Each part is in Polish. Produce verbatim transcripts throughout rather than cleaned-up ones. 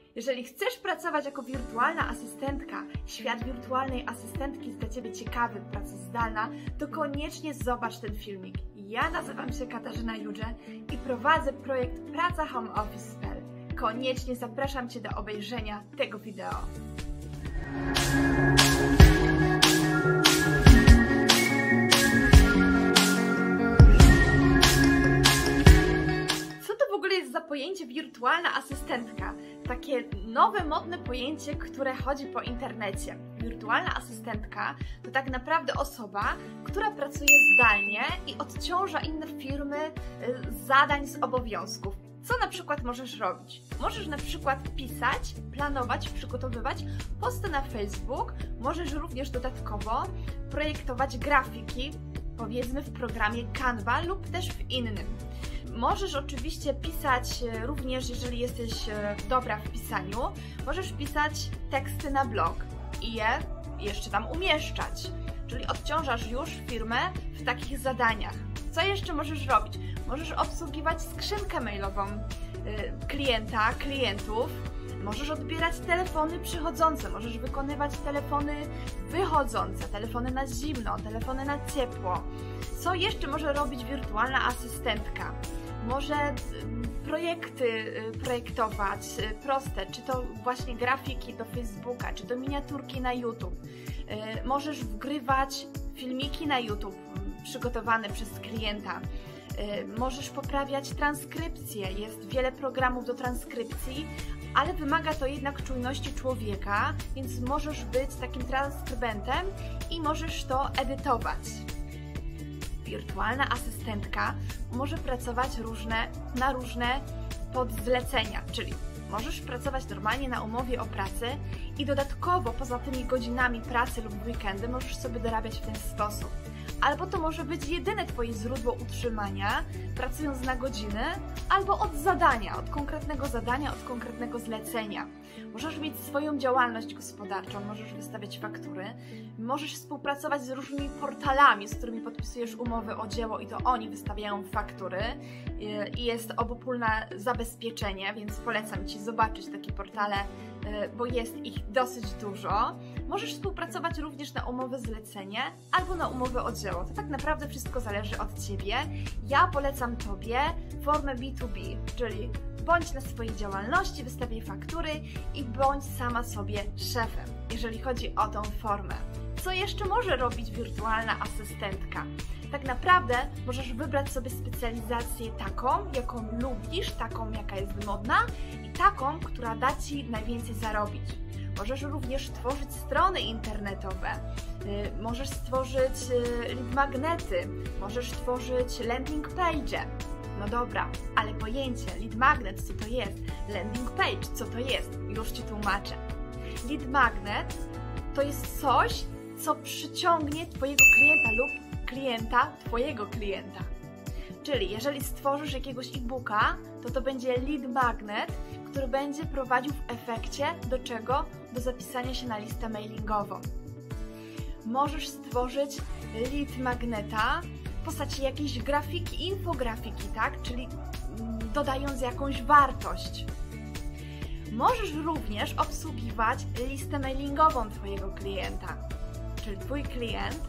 Jeżeli chcesz pracować jako wirtualna asystentka, świat wirtualnej asystentki jest dla Ciebie ciekawy, praca zdalna, to koniecznie zobacz ten filmik. Ja nazywam się Katarzyna Judże i prowadzę projekt praca home office kropka p l. Koniecznie zapraszam Cię do obejrzenia tego wideo. Co to w ogóle jest za pojęcie wirtualna asystentka? Takie nowe, modne pojęcie, które chodzi po internecie. Wirtualna asystentka to tak naprawdę osoba, która pracuje zdalnie i odciąża inne firmy z zadań, z obowiązków. Co na przykład możesz robić? Możesz na przykład pisać, planować, przygotowywać posty na Facebook. Możesz również dodatkowo projektować grafiki, powiedzmy w programie Canva lub też w innym. Możesz oczywiście pisać również, jeżeli jesteś dobra w pisaniu, możesz pisać teksty na blog i je jeszcze tam umieszczać. Czyli odciążasz już firmę w takich zadaniach. Co jeszcze możesz robić? Możesz obsługiwać skrzynkę mailową klienta, klientów. Możesz odbierać telefony przychodzące, możesz wykonywać telefony wychodzące, telefony na zimno, telefony na ciepło. Co jeszcze może robić wirtualna asystentka? Może projekty projektować proste, czy to właśnie grafiki do Facebooka, czy to miniaturki na YouTube. Możesz wgrywać filmiki na YouTube przygotowane przez klienta. Możesz poprawiać transkrypcję, jest wiele programów do transkrypcji, ale wymaga to jednak czujności człowieka, więc możesz być takim transkrybentem i możesz to edytować. Wirtualna asystentka może pracować różne, na różne podzlecenia, czyli możesz pracować normalnie na umowie o pracę i dodatkowo poza tymi godzinami pracy lub weekendy możesz sobie dorabiać w ten sposób. Albo to może być jedyne Twoje źródło utrzymania, pracując na godziny, albo od zadania, od konkretnego zadania, od konkretnego zlecenia. Możesz mieć swoją działalność gospodarczą, możesz wystawiać faktury, możesz współpracować z różnymi portalami, z którymi podpisujesz umowy o dzieło i to oni wystawiają faktury i jest obopólne zabezpieczenie, więc polecam Ci zobaczyć takie portale, bo jest ich dosyć dużo. Możesz współpracować również na umowę zlecenie albo na umowę o dzieło. To tak naprawdę wszystko zależy od Ciebie. Ja polecam Tobie formę B dwa B, czyli bądź na swojej działalności, wystawiaj faktury i bądź sama sobie szefem, jeżeli chodzi o tą formę. Co jeszcze może robić wirtualna asystentka? Tak naprawdę możesz wybrać sobie specjalizację taką, jaką lubisz, taką, jaka jest modna i taką, która da Ci najwięcej zarobić. Możesz również tworzyć strony internetowe, możesz stworzyć lead magnety, możesz tworzyć landing page. No dobra, ale pojęcie lead magnet, co to jest? Landing page, co to jest? Już Ci tłumaczę. Lead magnet to jest coś, co przyciągnie Twojego klienta lub klienta Twojego klienta. Czyli jeżeli stworzysz jakiegoś e-booka, to to będzie lead magnet, który będzie prowadził w efekcie do czego? Do zapisania się na listę mailingową. Możesz stworzyć lead magneta w postaci jakiejś grafiki, infografiki, tak? Czyli dodając jakąś wartość. Możesz również obsługiwać listę mailingową Twojego klienta. Czyli Twój klient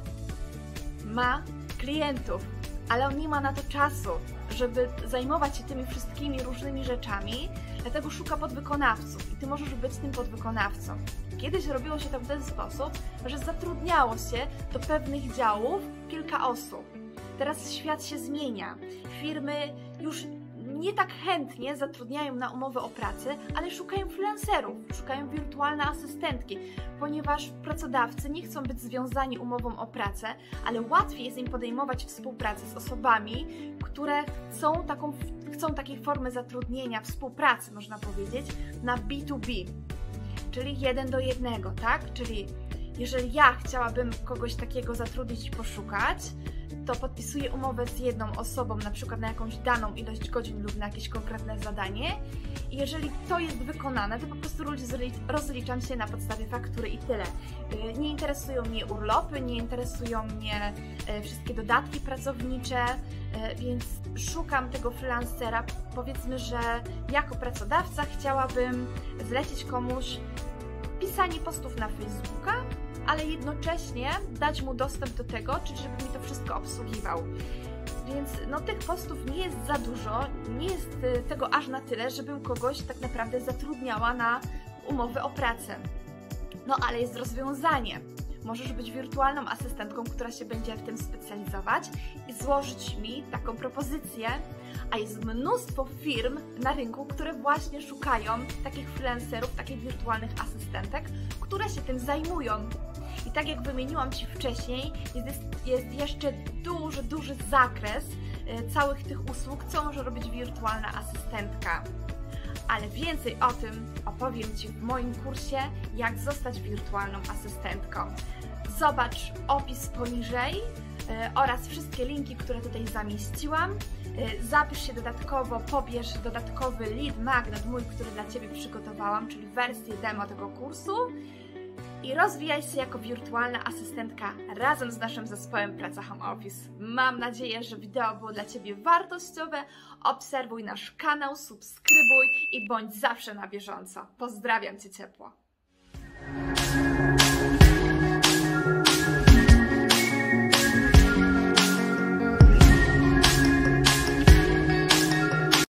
ma klientów, ale on nie ma na to czasu, żeby zajmować się tymi wszystkimi różnymi rzeczami, dlatego szuka podwykonawców i Ty możesz być tym podwykonawcą. Kiedyś robiło się to w ten sposób, że zatrudniało się do pewnych działów kilka osób. Teraz świat się zmienia. Firmy już nie tak chętnie zatrudniają na umowę o pracę, ale szukają freelancerów, szukają wirtualne asystentki, ponieważ pracodawcy nie chcą być związani umową o pracę, ale łatwiej jest im podejmować współpracę z osobami, które chcą, taką, chcą takiej formy zatrudnienia, współpracy, można powiedzieć, na B dwa B, czyli jeden do jednego, tak? Czyli jeżeli ja chciałabym kogoś takiego zatrudnić i poszukać, to podpisuję umowę z jedną osobą, na przykład na jakąś daną ilość godzin lub na jakieś konkretne zadanie. I jeżeli to jest wykonane, to po prostu rozliczam się na podstawie faktury i tyle. Nie interesują mnie urlopy, nie interesują mnie wszystkie dodatki pracownicze, więc szukam tego freelancera. Powiedzmy, że jako pracodawca chciałabym zlecić komuś pisanie postów na Facebooka, ale jednocześnie dać mu dostęp do tego, czyli żeby mi to wszystko obsługiwał. Więc no, tych postów nie jest za dużo, nie jest tego aż na tyle, żebym kogoś tak naprawdę zatrudniała na umowę o pracę. No ale jest rozwiązanie. Możesz być wirtualną asystentką, która się będzie w tym specjalizować i złożyć mi taką propozycję, a jest mnóstwo firm na rynku, które właśnie szukają takich freelancerów, takich wirtualnych asystentek, które się tym zajmują. I tak jak wymieniłam Ci wcześniej, jest, jest jeszcze duży, duży zakres całych tych usług, co może robić wirtualna asystentka. Ale więcej o tym opowiem Ci w moim kursie, jak zostać wirtualną asystentką. Zobacz opis poniżej yy, oraz wszystkie linki, które tutaj zamieściłam. Yy, zapisz się dodatkowo, pobierz dodatkowy lead magnet mój, który dla Ciebie przygotowałam, czyli wersję demo tego kursu. I rozwijaj się jako wirtualna asystentka razem z naszym zespołem Praca Home Office. Mam nadzieję, że wideo było dla Ciebie wartościowe. Obserwuj nasz kanał, subskrybuj i bądź zawsze na bieżąco. Pozdrawiam Cię ciepło.